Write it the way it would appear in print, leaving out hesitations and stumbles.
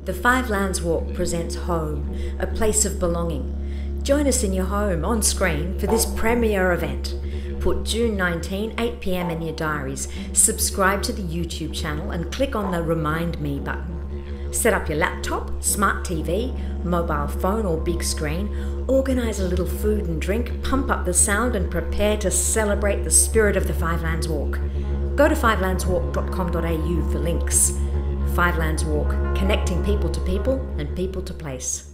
The Five Lands Walk presents Home, a place of belonging. Join us in your home, on screen, for this premiere event. Put June 19, 8 p.m. in your diaries, subscribe to the YouTube channel and click on the Remind Me button. Set up your laptop, smart TV, mobile phone or big screen, organise a little food and drink, pump up the sound and prepare to celebrate the spirit of the Five Lands Walk. Go to fivelandswalk.com.au for links. Five Lands Walk, connecting people to place.